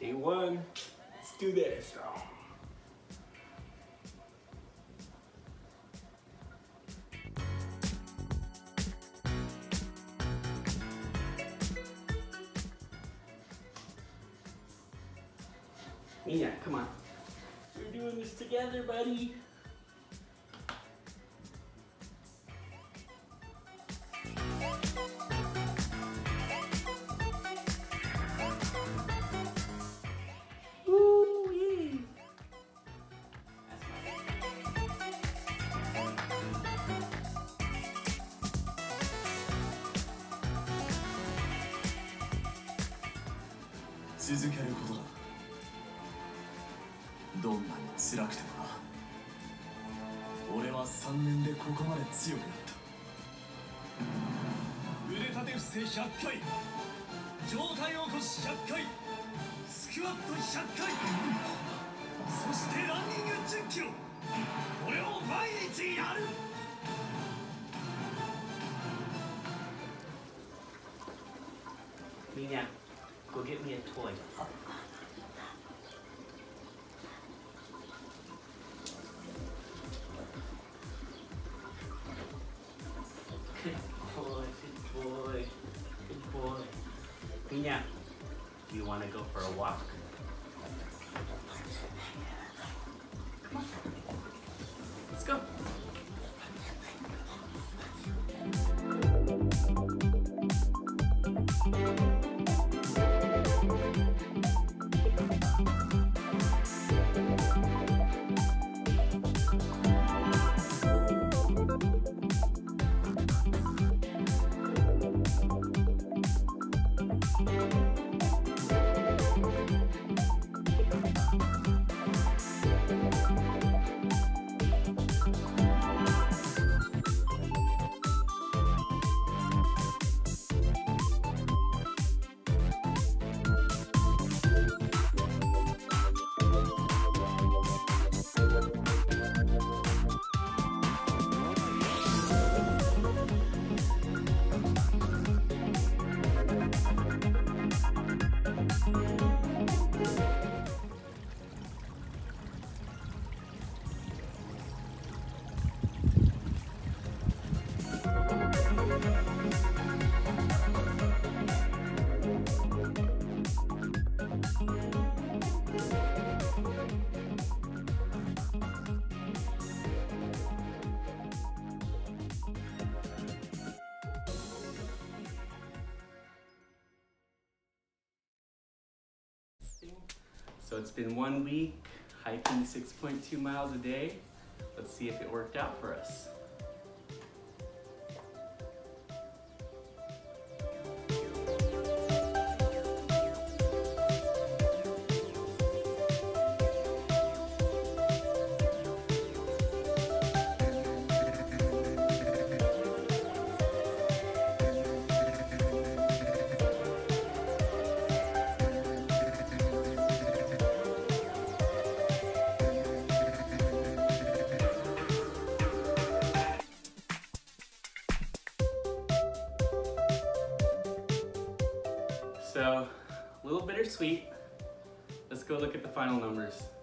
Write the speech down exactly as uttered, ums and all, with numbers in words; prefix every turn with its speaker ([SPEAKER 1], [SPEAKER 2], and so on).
[SPEAKER 1] Day one, let's do this. Mia, come on. We're doing this together, buddy. Woo-wee. That's my
[SPEAKER 2] 続けることだ。どんなに辛くてもな。俺はさんねんでここまで強くなった。腕立て伏せひゃっかい、上体起こしひゃっかい、スクワットひゃっかい、そしてランニングじゅっキロ。これを毎日やる。
[SPEAKER 1] Mia, go get me a toy. Good boy, good boy, good boy. Mia, do you want to go for a walk? Come on. Let's go. So it's been one week hiking six point two miles a day. Let's see if it worked out for us. So, a little bittersweet. Let's go look at the final numbers.